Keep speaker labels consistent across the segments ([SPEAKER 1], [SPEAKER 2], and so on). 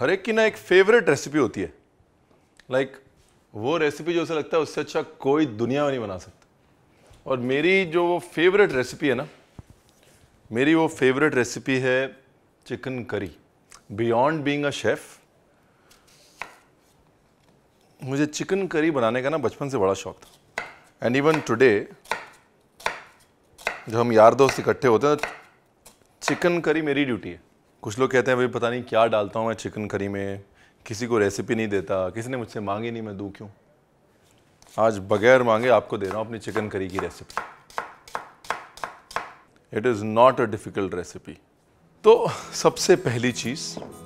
[SPEAKER 1] हर एक की ना एक फेवरेट रेसिपी होती है, लाइक वो रेसिपी जो उसे लगता है उससे अच्छा कोई दुनिया में नहीं बना सकता। और मेरी जो वो फेवरेट रेसिपी है ना, मेरी वो फेवरेट रेसिपी है chicken curry. Beyond being a chef, मुझे चिकन करी बनाने का ना बचपन से बड़ा शौक था। एंड इवन टुडे जब हम यार दोस्त इकट्ठे होते हैं, चिकन करी मेरी ड्यूटी है। कुछ लोग कहते हैं भाई पता नहीं क्या डालता हूँ मैं चिकन करी में, किसी को रेसिपी नहीं देता, किसी ने मुझसे मांगी नहीं, मैं दूँ क्यों। आज बगैर मांगे आपको दे रहा हूँ अपनी चिकन करी की recipe. It is not a difficult recipe. तो सबसे पहली चीज़,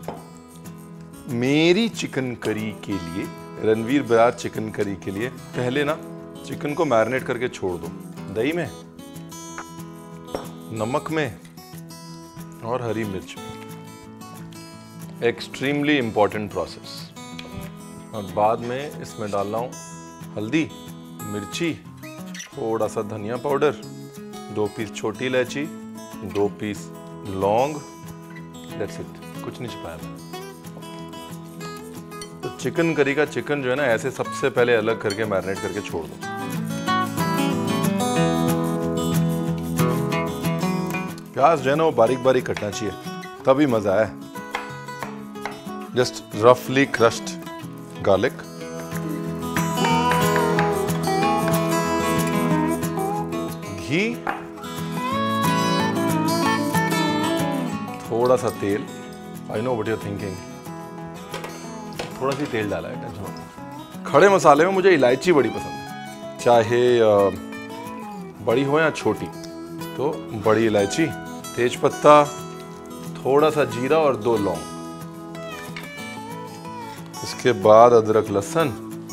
[SPEAKER 1] मेरी चिकन करी के लिए, रणवीर बरार चिकन करी के लिए, पहले ना चिकन को मैरिनेट करके छोड़ दो दही में, नमक में और हरी मिर्च में। Extremely important process. और बाद में इसमें डाल रहा हूँ हल्दी, मिर्ची, थोड़ा सा धनिया पाउडर, 2 पीस छोटी इलायची, 2 पीस लौंग। दैट्स इट, कुछ नहीं छुपाया मैंने। तो चिकन करी का चिकन जो है ना, ऐसे सबसे पहले अलग करके मैरिनेट करके छोड़ दो। प्याज जो है ना वो बारीक बारीक कटना चाहिए, तभी मजा है। जस्ट रफली क्रश्ड गार्लिक, घी, थोड़ा सा तेल। I know what you are thinking, थोड़ा सी तेल डाला है, टेंशन मत। खड़े मसाले में मुझे इलायची बड़ी पसंद है, चाहे बड़ी हो या छोटी। तो बड़ी इलायची, तेज पत्ता, थोड़ा सा जीरा और 2 लौंग। इसके बाद अदरक लहसुन,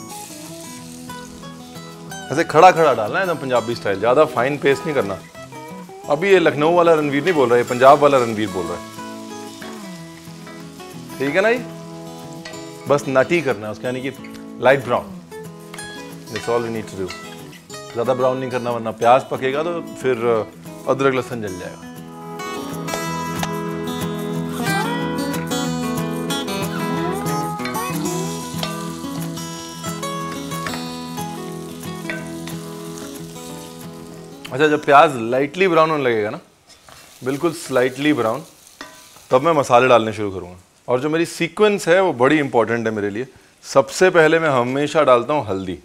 [SPEAKER 1] ऐसे खड़ा खड़ा डालना है एकदम पंजाबी स्टाइल, ज्यादा फाइन पेस्ट नहीं करना। अभी ये लखनऊ वाला रणवीर नहीं बोल रहा है, पंजाब वाला रणवीर बोल रहा है, ठीक है ना। ये बस नटी करना है उसका, यानी कि light brown. That's all we need to do. ज्यादा ब्राउन नहीं करना, वरना प्याज पकेगा तो फिर अदरक लहसुन जल जाएगा। अच्छा, जब प्याज लाइटली ब्राउन होने लगेगा ना, बिल्कुल स्लाइटली ब्राउन, तब मैं मसाले डालने शुरू करूँगा। और जो मेरी सीक्वेंस है वो बड़ी इंपॉर्टेंट है मेरे लिए। सबसे पहले मैं हमेशा डालता हूँ हल्दी,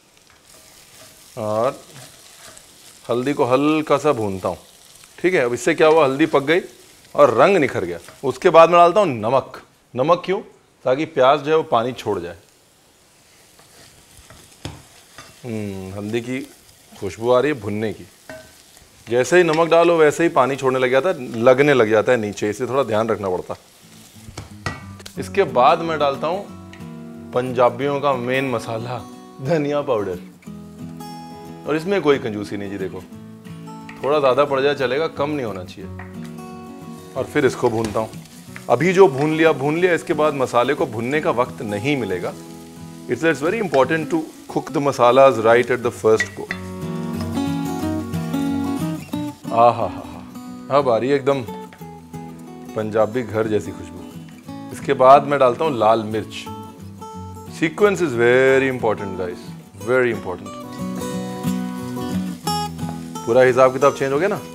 [SPEAKER 1] और हल्दी को हल्का सा भूनता हूँ, ठीक है। अब इससे क्या हुआ, हल्दी पक गई और रंग निखर गया। उसके बाद मैं डालता हूँ नमक। नमक क्यों? ताकि प्याज जो है वो पानी छोड़ जाए। हल्दी की खुशबू आ रही है भुनने की। जैसे ही नमक डालो वैसे ही पानी छोड़ने लग जाता है, लगने लग जाता है नीचे, इसे थोड़ा ध्यान रखना पड़ता। इसके बाद मैं डालता हूँ पंजाबियों का मेन मसाला, धनिया पाउडर। और इसमें कोई कंजूसी नहीं जी, देखो थोड़ा ज़्यादा पड़ जाए चलेगा, कम नहीं होना चाहिए। और फिर इसको भूनता हूँ। अभी जो भून लिया, इसके बाद मसाले को भुनने का वक्त नहीं मिलेगा। It's very important to cook the masalas right at the first go. आहा, अब आ रही है एकदम पंजाबी घर जैसी खुशबू। इसके बाद मैं डालता हूँ लाल मिर्च। Sequence is very important guys, very important. पूरा हिसाब किताब चेंज हो गया ना,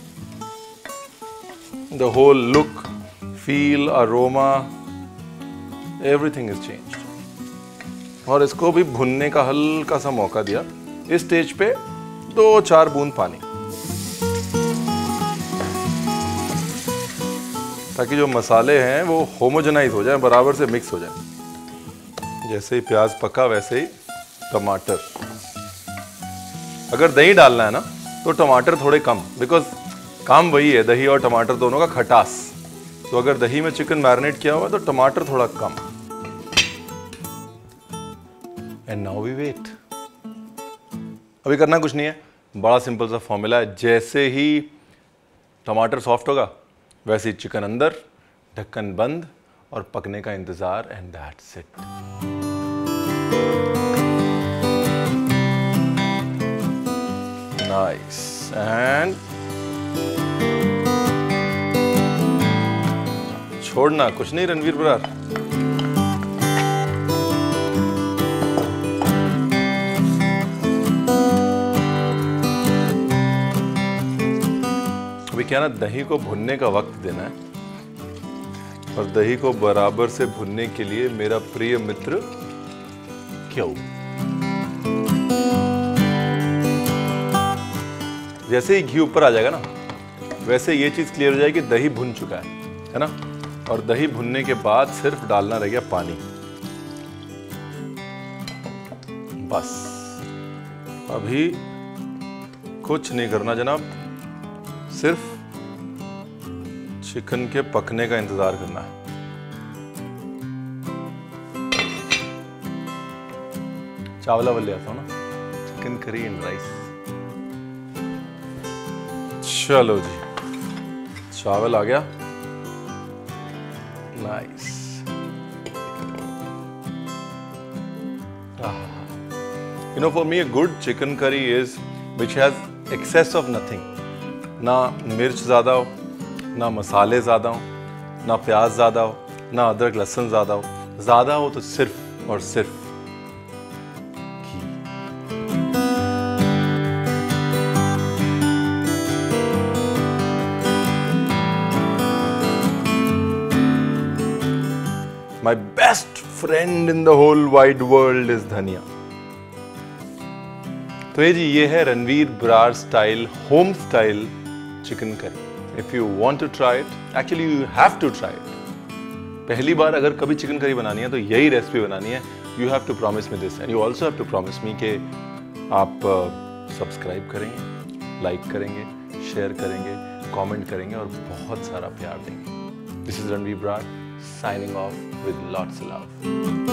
[SPEAKER 1] the whole look, feel, aroma, everything is changed. और इसको भी भुनने का हल्का सा मौका दिया। इस स्टेज पे 2-4 बूंद पानी, ताकि जो मसाले हैं वो होमोजेनाइज हो जाए, बराबर से मिक्स हो जाए। जैसे ही प्याज पका वैसे ही टमाटर। अगर दही डालना है ना तो टमाटर थोड़े कम, बिकॉज काम वही है, दही और टमाटर दोनों का खटास। तो अगर दही में चिकन मैरिनेट किया हुआ तो टमाटर थोड़ा कम। And now we wait. अभी करना कुछ नहीं है, बड़ा सिंपल सा फॉर्मूला है। जैसे ही टमाटर सॉफ्ट होगा वैसे ही चिकन अंदर, ढक्कन बंद और पकने का इंतजार। And that's it. Nice. And छोड़ना कुछ नहीं रणवीर बरार। क्या ना, दही को भुनने का वक्त देना है, और दही को बराबर से भुनने के लिए मेरा प्रिय मित्र घी। जैसे ही घी ऊपर आ जाएगा ना, वैसे ये चीज क्लियर हो जाएगी कि दही भुन चुका है ना। और दही भुनने के बाद सिर्फ डालना रह गया पानी, बस। अभी कुछ नहीं करना जनाब, सिर्फ चिकन के पकने का इंतजार करना है। चावला वाले आता हूं ना, चिकन करी एंड राइस। चलो जी, चावल आ गया, nice. You know, for me, a good chicken curry is which has excess of nothing. ना मिर्च ज़्यादा हो, ना मसाले ज़्यादा हो, ना प्याज ज़्यादा हो, ना अदरक लहसुन ज़्यादा हो। ज़्यादा हो तो सिर्फ और सिर्फ घी। My best friend in the whole wide world is धनिया। तो ये है Ranveer Brar style, home style chicken curry. If you want to try it, actually you have to try it. पहली बार अगर कभी चिकन करी बनानी है तो यही रेसिपी बनानी है। You have to promise me this and you also have to promise me कि आप सब्सक्राइब करेंगे, लाइक करेंगे, शेयर करेंगे, कमेंट करेंगे और बहुत सारा प्यार देंगे। This is Ranveer Brar signing off with lots of love.